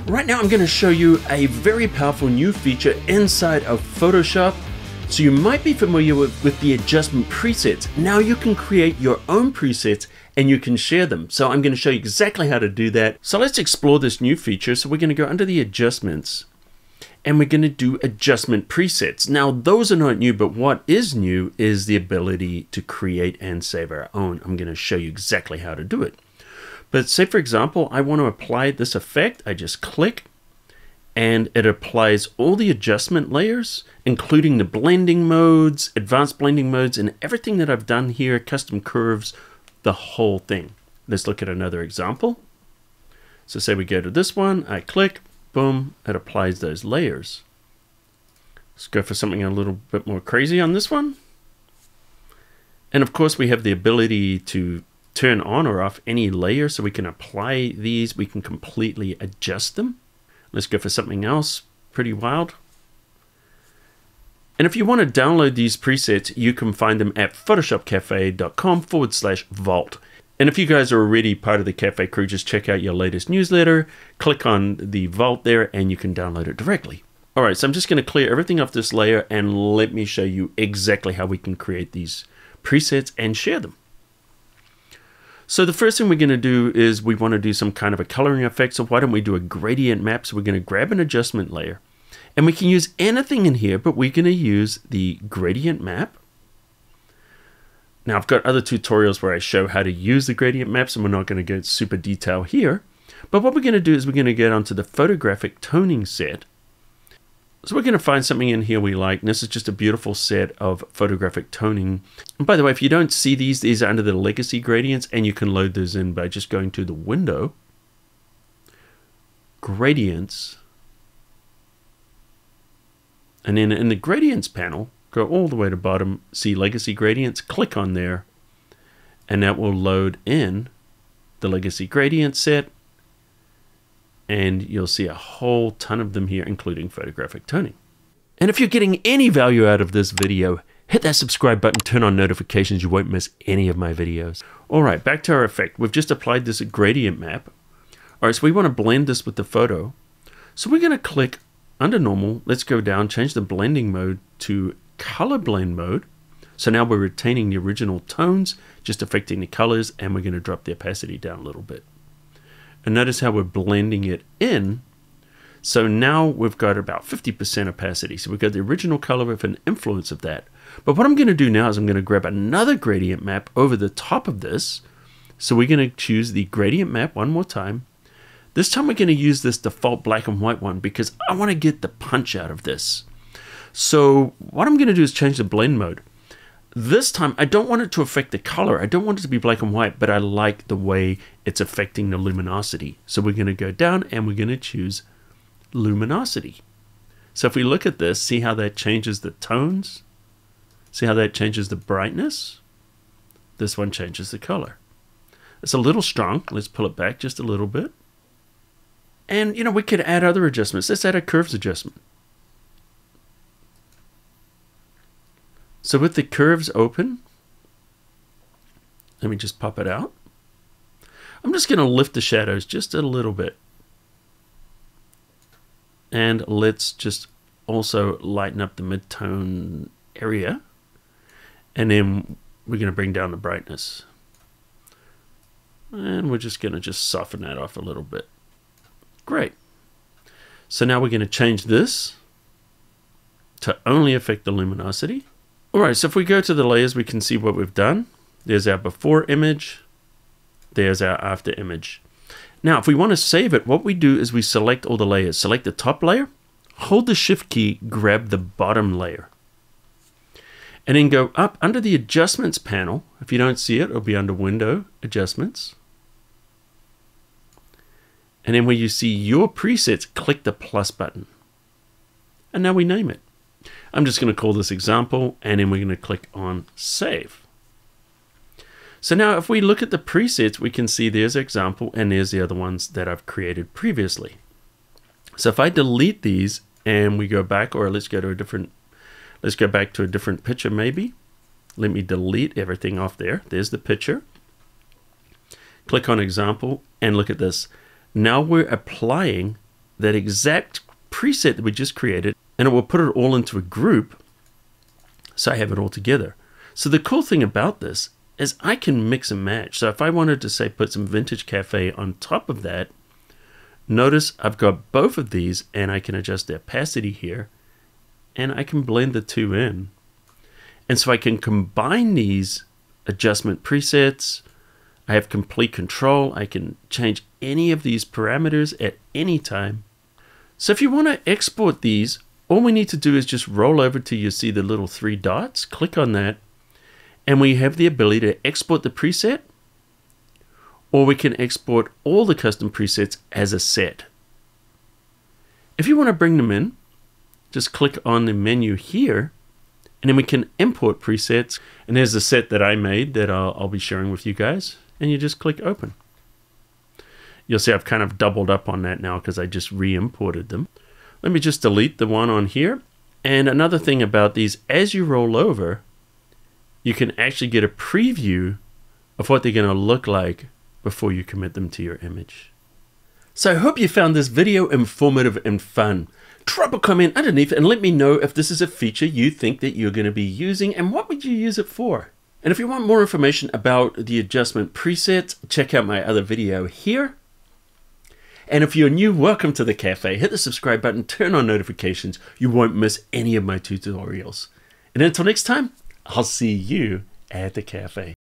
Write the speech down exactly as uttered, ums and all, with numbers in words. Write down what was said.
Right now I'm going to show you a very powerful new feature inside of Photoshop. So you might be familiar with, with the adjustment presets. Now you can create your own presets and you can share them. So I'm going to show you exactly how to do that. So let's explore this new feature. So we're going to go under the adjustments and we're going to do adjustment presets. Now those are not new, but what is new is the ability to create and save our own. I'm going to show you exactly how to do it. But say for example, I want to apply this effect. I just click and it applies all the adjustment layers, including the blending modes, advanced blending modes, and everything that I've done here, custom curves, the whole thing. Let's look at another example. So say we go to this one, I click, boom, it applies those layers. Let's go for something a little bit more crazy on this one. And of course we have the ability to turn on or off any layer, so we can apply these, we can completely adjust them. Let's go for something else pretty wild. And if you want to download these presets, you can find them at photoshopcafe.com forward slash vault. And if you guys are already part of the Cafe crew, just check out your latest newsletter, click on the vault there, and you can download it directly. All right, so I'm just going to clear everything off this layer and let me show you exactly how we can create these presets and share them. So the first thing we're going to do is we want to do some kind of a coloring effect. So why don't we do a gradient map? So we're going to grab an adjustment layer and we can use anything in here, but we're going to use the gradient map. Now I've got other tutorials where I show how to use the gradient maps and we're not going to get super detail here. But what we're going to do is we're going to get onto the photographic toning set. So we're going to find something in here we like. And this is just a beautiful set of photographic toning. And by the way, if you don't see these, these are under the legacy gradients and you can load those in by just going to the window, gradients, and then in the gradients panel, go all the way to bottom, see legacy gradients, click on there, and that will load in the legacy gradient set. And you'll see a whole ton of them here, including photographic toning. And if you're getting any value out of this video, hit that subscribe button, turn on notifications, you won't miss any of my videos. All right, back to our effect. We've just applied this gradient map. All right, so we want to blend this with the photo. So we're gonna click under normal, let's go down, change the blending mode to color blend mode. So now we're retaining the original tones, just affecting the colors, and we're gonna drop the opacity down a little bit. And notice how we're blending it in. So now we've got about fifty percent opacity. So we've got the original color with an influence of that. But what I'm going to do now is I'm going to grab another gradient map over the top of this. So we're going to choose the gradient map one more time. This time we're going to use this default black and white one because I want to get the punch out of this. So what I'm going to do is change the blend mode. This time, I don't want it to affect the color. I don't want it to be black and white, but I like the way it's affecting the luminosity. So we're going to go down and we're going to choose luminosity. So if we look at this, see how that changes the tones? See how that changes the brightness? This one changes the color. It's a little strong. Let's pull it back just a little bit. And, you know, we could add other adjustments. Let's add a curves adjustment. So with the curves open, let me just pop it out. I'm just going to lift the shadows just a little bit. And let's just also lighten up the mid-tone area. And then we're going to bring down the brightness. And we're just going to just soften that off a little bit. Great. So now we're going to change this to only affect the luminosity. All right, so if we go to the layers, we can see what we've done. There's our before image. There's our after image. Now, if we want to save it, what we do is we select all the layers. Select the top layer, hold the shift key, grab the bottom layer. And then go up under the adjustments panel. If you don't see it, it'll be under window, adjustments. And then where you see your presets, click the plus button. And now we name it. I'm just going to call this example, and then we're going to click on save. So now if we look at the presets, we can see there's example and there's the other ones that I've created previously. So if I delete these and we go back, or let's go to a different, let's go back to a different picture maybe. Let me delete everything off there. There's the picture. Click on example and look at this. Now we're applying that exact preset that we just created, and it will put it all into a group, so I have it all together. So the cool thing about this is I can mix and match. So if I wanted to, say, put some Vintage Cafe on top of that, notice I've got both of these, and I can adjust the opacity here, and I can blend the two in. And so I can combine these adjustment presets. I have complete control. I can change any of these parameters at any time. So if you want to export these, all we need to do is just roll over till you see the little three dots, click on that, and we have the ability to export the preset, or we can export all the custom presets as a set. If you want to bring them in, just click on the menu here, and then we can import presets. And there's a set that I made that I'll, I'll be sharing with you guys, and you just click open. You'll see I've kind of doubled up on that now because I just re-imported them. Let me just delete the one on here. And another thing about these, as you roll over, you can actually get a preview of what they're going to look like before you commit them to your image. So I hope you found this video informative and fun. Drop a comment underneath and let me know if this is a feature you think that you're going to be using, and what would you use it for. And if you want more information about the adjustment presets, check out my other video here. And if you're new, welcome to the cafe. Hit the subscribe button, turn on notifications. You won't miss any of my tutorials. And until next time, I'll see you at the cafe.